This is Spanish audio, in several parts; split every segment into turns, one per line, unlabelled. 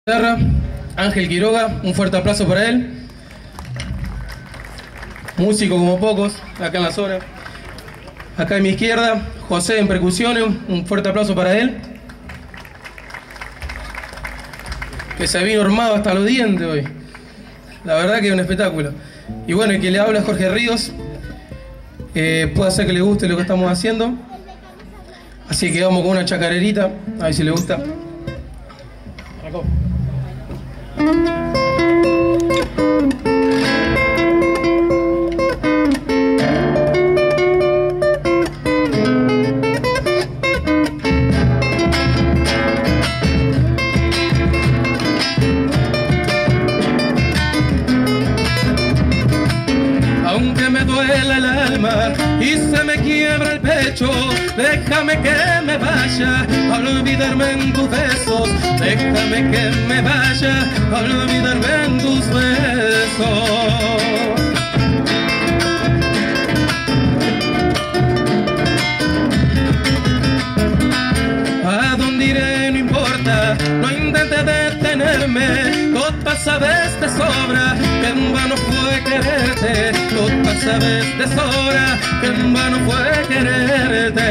Ángel Quiroga, un fuerte aplauso para él. Músico como pocos, acá en la zona. Acá a mi izquierda, José en percusiones, un fuerte aplauso para él. Que se vino armado hasta los dientes hoy. La verdad que es un espectáculo. Y bueno, el que le habla es Jorge Ríos. Puede ser que le guste lo que estamos haciendo. Así que vamos con una chacarerita, a ver si le gusta. Acá. Aunque me duela el alma y se me quiebra el pecho, déjame que me vaya a olvidarme en tus besos. Déjame que me vaya a olvidarme en tus besos. A dónde iré no importa, no intentes detenerme. Total sabes de sobra que en vano fue quererte. Total sabes de sobra que en vano fue quererte.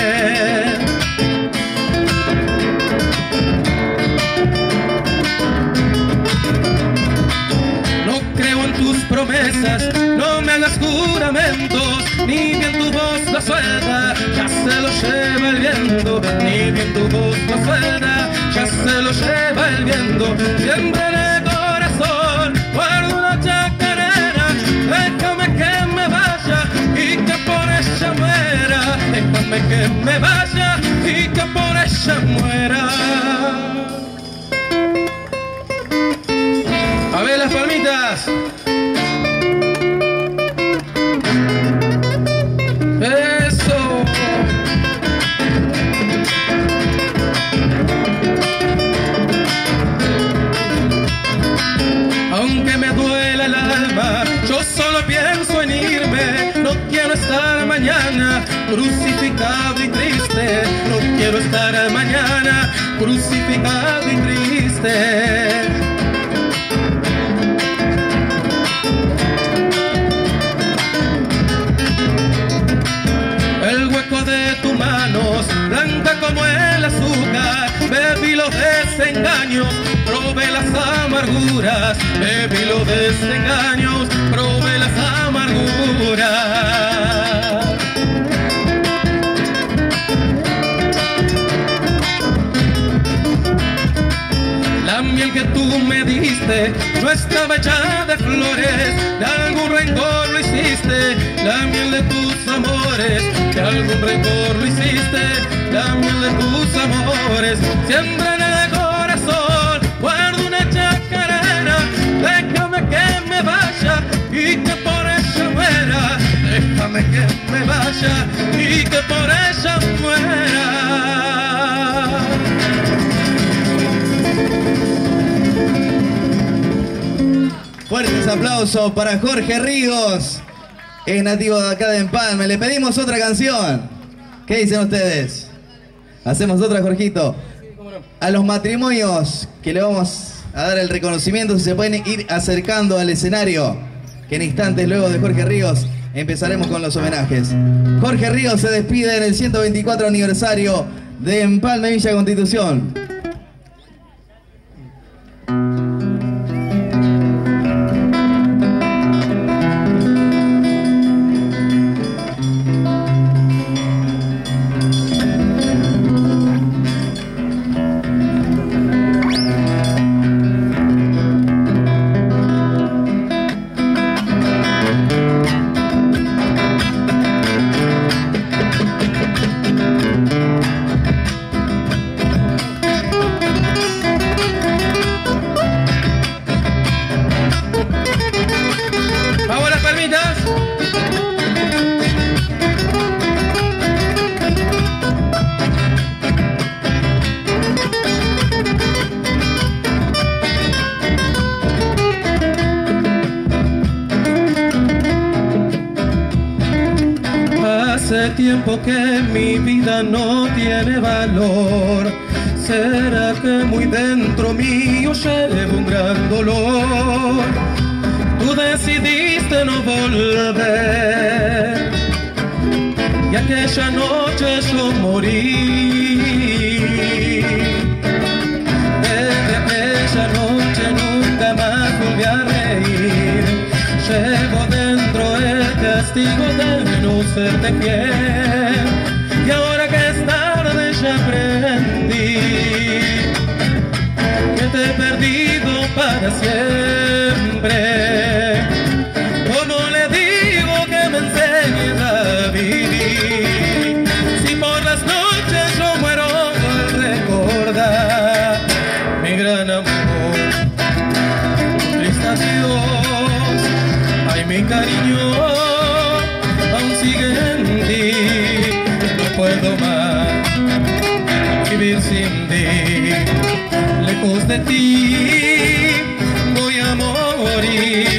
No creo en tus promesas, no me hagas juramentos, ni bien tu voz la suelta, ya se lo lleva el viento. Ni bien tu voz la suelta, ya se lo lleva el viento. Siempre en el corazón guardo una chacarera. Déjame que me vaya y que por ella muera. Déjame que me vaya y que por ella muera. A ver las palmitas. Eso. Aunque me duela el alma, yo solo pienso en irme. No quiero estar mañana crucificado y triste. No quiero estar mañana crucificado y triste. El hueco de tus manos, blanca como el azúcar, bebí los desengaños, probé las amarguras, bebí los desengaños, probé las amarguras. La miel que tú me diste no estaba hecha de flores, de algún rencor lo hiciste. La miel de tus amores, de algún rencor lo hiciste. La miel de tus amores, siempre en el corazón guardo una chacarera. Déjame que me vaya y que por ella muera. Déjame que me vaya y que por ella muera.
Fuertes aplausos para Jorge Ríos, es nativo de acá de Empalme. Le pedimos otra canción. ¿Qué dicen ustedes? Hacemos otra, Jorgito. A los matrimonios que le vamos a dar el reconocimiento, si se pueden ir acercando al escenario, que en instantes luego de Jorge Ríos empezaremos con los homenajes. Jorge Ríos se despide en el 124 aniversario de Empalme Villa Constitución.
Hace tiempo que mi vida no tiene valor. ¿Será que muy dentro mío llevo un gran dolor? Tú decidiste no volver y aquella noche yo morí. Desde aquella noche nunca más volví a reír. Llevo dentro el castigo de no serte fiel, y ahora que es tarde ya aprendí que te he perdido para siempre. ¿Cómo le digo que me enseñes a vivir si por las noches yo muero al recordar mi gran amor? Triste adiós, ay mi cariño, aún sigue en ti. No puedo más vivir sin ti. Lejos de ti voy a morir.